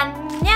안녕!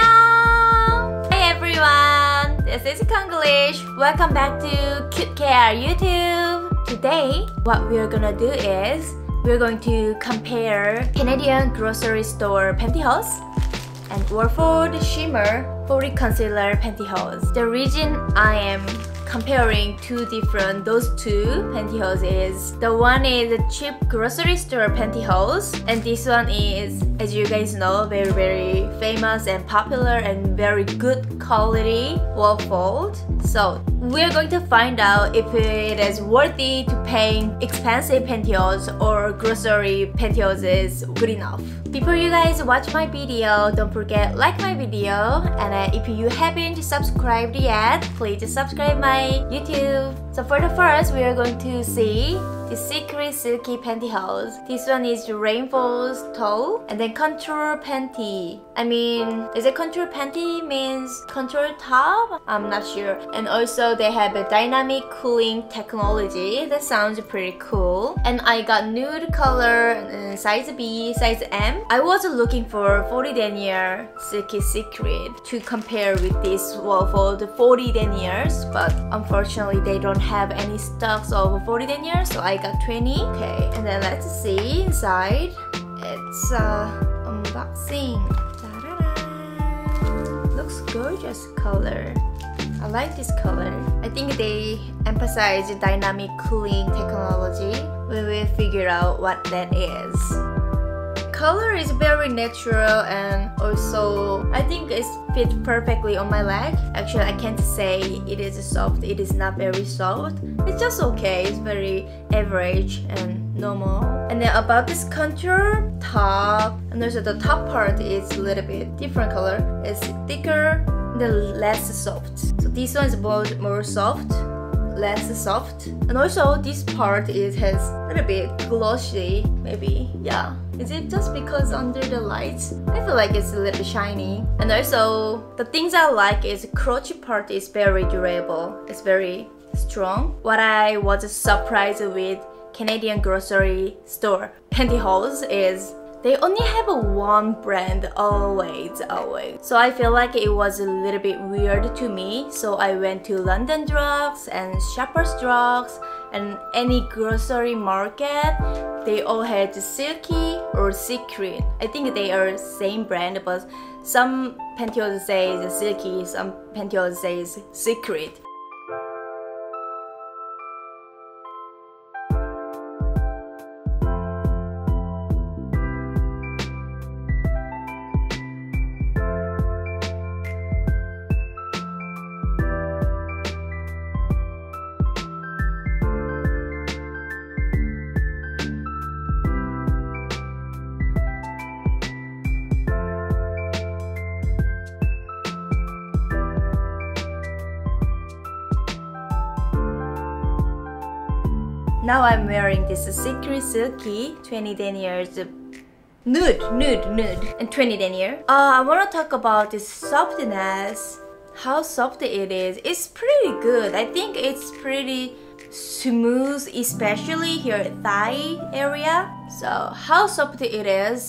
Hi everyone! This is Konglish. Welcome back to Cute Care YouTube. Today, what we're gonna do is we're going to compare Canadian grocery store pantyhose and Warford Shimmer 40 Concealer Pantyhose. The reason I am comparing those two pantyhose is the one is a cheap grocery store pantyhose and this one is, as you guys know, very famous and popular and very good quality Warford. So we're going to find out if it is worthy to paying expensive pantyhose or grocery pantyhose is good enough. Before you guys watch my video, don't forget like my video, and if you haven't subscribed yet, please subscribe my YouTube. So for the first, we are going to see the Secret Silky Pantyhose. This one is Rainforest Toe and then Contour Panty. I mean, is it Contour Panty means contour top? I'm not sure. And also they have a dynamic cooling technology. That sounds pretty cool. And I got nude color, size B, size M. I was looking for 40 denier Silky Secret to compare with this Warford 40 deniers, but unfortunately they don't have any stocks of 40 deniers, so I got 20. Okay, and then let's see inside. It's unboxing. Ta-da-da. Looks gorgeous color. I like this color. I think they emphasize dynamic cooling technology. We will figure out what that is. Color is very natural and also I think it fits perfectly on my leg. Actually, I can't say it is soft. It is not very soft. It's just okay. It's very average and normal. And then about this contour top, and also the top part is a little bit different color. It's thicker, then less soft. So this one is more soft, less soft, and also this part has a little bit glossy, maybe. Yeah. Is it just because under the lights? I feel like it's a little bit shiny. And also, the things I like is the crotch part is very durable. It's very strong. What I was surprised with Canadian grocery store pantyhose is they only have one brand always. So I feel like it was a little bit weird to me. So I went to London Drugs and Shoppers Drugs and any grocery market. They all had Silky or Secret. I think they are same brand, but some pantyhose says Silky, some pantyhose says Secret. Now I'm wearing this Secret Silky 20 deniers nude and 20 denier. I want to talk about this softness, how soft it is. It's pretty good. I think it's pretty smooth, especially here at thigh area. So how soft it is,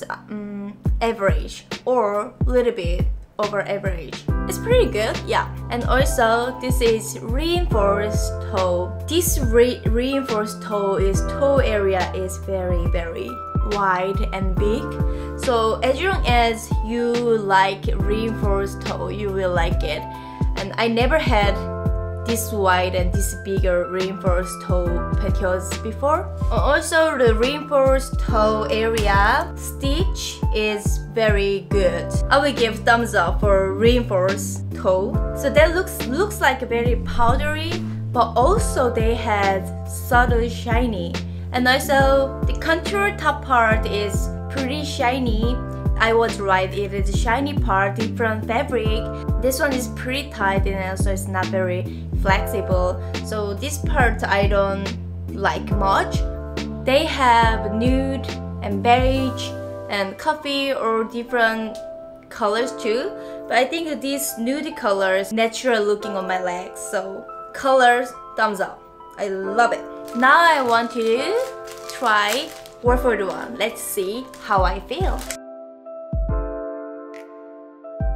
average or a little bit over average. It's pretty good, yeah. And also, this is reinforced toe. This reinforced toe area is very wide and big. So as long as you like reinforced toe, you will like it. And I never had this wide and this bigger reinforced toe pantyhose before. Also, the reinforced toe area stitch is very good. I will give thumbs up for reinforced toe. So that looks like very powdery, but also they had subtle shiny. And also the contour top part is pretty shiny. I was right, it is a shiny part, different fabric. This one is pretty tight and also it's not very flexible. So this part I don't like much. They have nude and beige and coffee or different colors too. But I think this nude color is natural looking on my legs. So colors, thumbs up. I love it. Now I want to try Warford one. Let's see how I feel.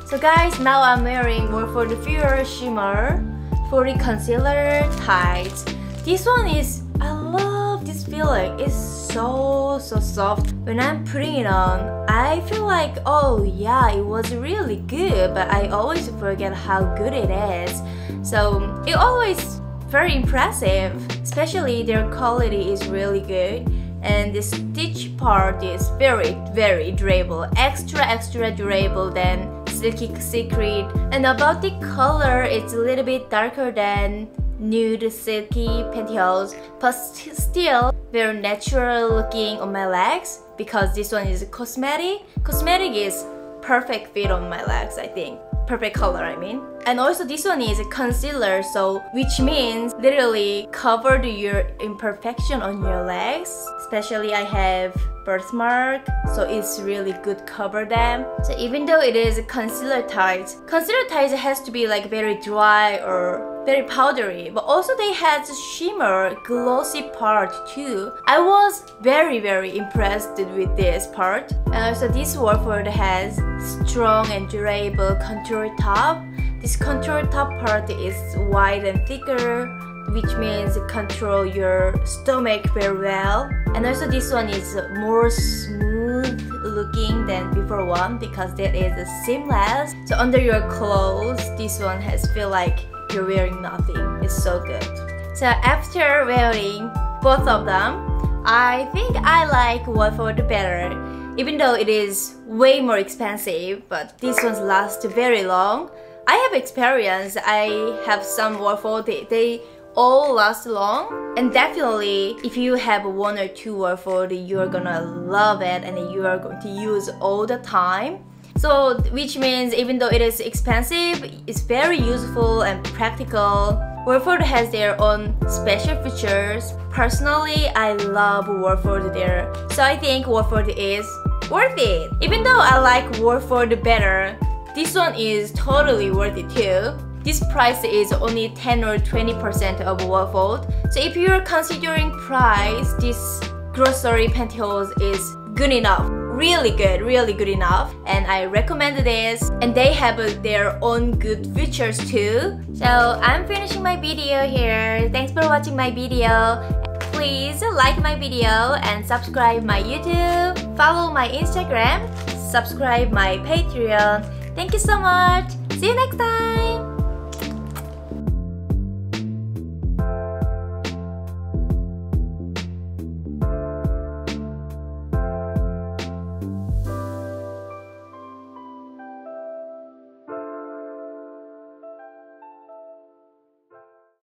So guys, now I'm wearing Warford Pure Shimmer 40 Concealer Tights. This one is, I love this feeling. It's so soft. When I'm putting it on, I feel like, oh yeah, it was really good, but I always forget how good it is. So it always very impressive, especially their quality is really good. And the stitch part is very durable, extra durable than Silky Secret. And about the color, it's a little bit darker than nude silky pantyhose, but still very natural looking on my legs because this one is cosmetic. Cosmetic is perfect fit on my legs, I think. Perfect color, I mean. And also this one is a concealer, so which means literally covered your imperfection on your legs. Especially I have birthmark, so it's really good cover them. So even though it is a concealer tight has to be like very dry or very powdery, but also they had shimmer glossy part too. I was very impressed with this part. And also this Warford has strong and durable contour top. This contour top part is wide and thicker, which means control your stomach very well. And also this one is more smooth looking than before one because that is seamless. So under your clothes, this one has feel like you're wearing nothing. It's so good. So after wearing both of them, I think I like Warford better. Even though it is way more expensive, but these ones last very long. I have experience. I have some Warford, they all last long. And definitely, if you have one or two Warford, you're gonna love it and you are going to use all the time. So, which means even though it is expensive, it's very useful and practical. Warford has their own special features. Personally, I love Warford there. So I think Warford is worth it. Even though I like Warford better, this one is totally worth it too. This price is only 10 or 20% of Warford. So if you're considering price, this grocery pantyhose is good enough. Really good enough. And I recommend this. And they have their own good features too. So I'm finishing my video here. Thanks for watching my video. Please like my video and subscribe my YouTube. Follow my Instagram. Subscribe my Patreon. Thank you so much. See you next time.